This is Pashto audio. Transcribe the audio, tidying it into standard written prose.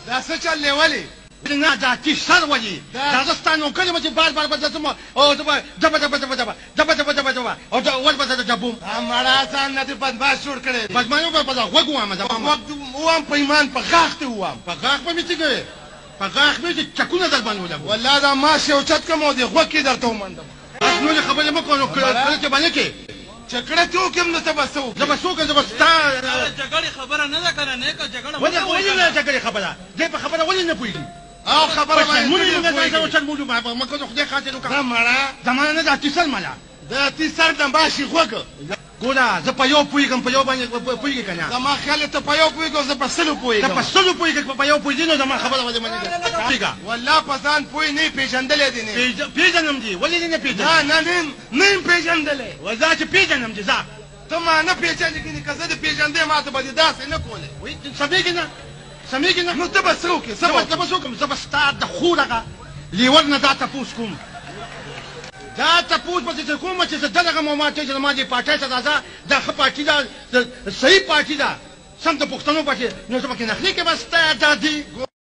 دا څه چل لیولې نه دا تی سر وایي دا زه ستا نوکر یم چې بار بار به ځم او زه جبه او ول به زه جبوم مړه ځان نه دې بدماش جوړ کړی بدمانو به غوږ ووایم ووایم په ایمان په غاښ دې ووایم په غاښ به مې څه کوې په غاښ مې چې چکونه در باندې ولګو والله دا ماش یو چت کم او دې غوږ کې درته ومنډم بس نورې خبرې مه کوه نو کله چې به نه کې چې کړه ته وکړم نو ته به څه وکړې زه به څه وکړم زه به ستا جګړې خبره نه ده که نه نیکه جګړه ولې نه جګړې خبره دې په خبره ولې نه پوهېږي او خبره مکه خدای خاطر وکړه مړه زمانه نه د اتیسر مله د اتیسر ډمباشي غوږ ګوره زه په یو پوهېږم په یو باندې پوهېږې که نه زما خیال ته په یو پوهېږم زه په سلو پوهېږم ته په سلو پوهېږې په یو پوهېږې نو زما خبره به دې منې والله په ځان پوهې نه یې پېژندلی دې نه پېژنم دې ولې دې نه پېژنم نه یم پېژندلی دا چې پېژنم دې ځه ته ما نه پېژندې که که زه دې پېژندې ما ته به دې داسې نه کولې سمېږي نه سمېږي نه نو ته به څه وکړې زه به څه وکړم زه به ستا د خور هغه لیور نه دا تپوس کوم دا تپوس به چې کوم چې زه دغه ما ته چې ما دې پارټۍ ته راځه دا ښه پارټي ده صحیح پارټي ده سم د پښتنو پارټي نو زه پکې نخلي کې به ستا دا دي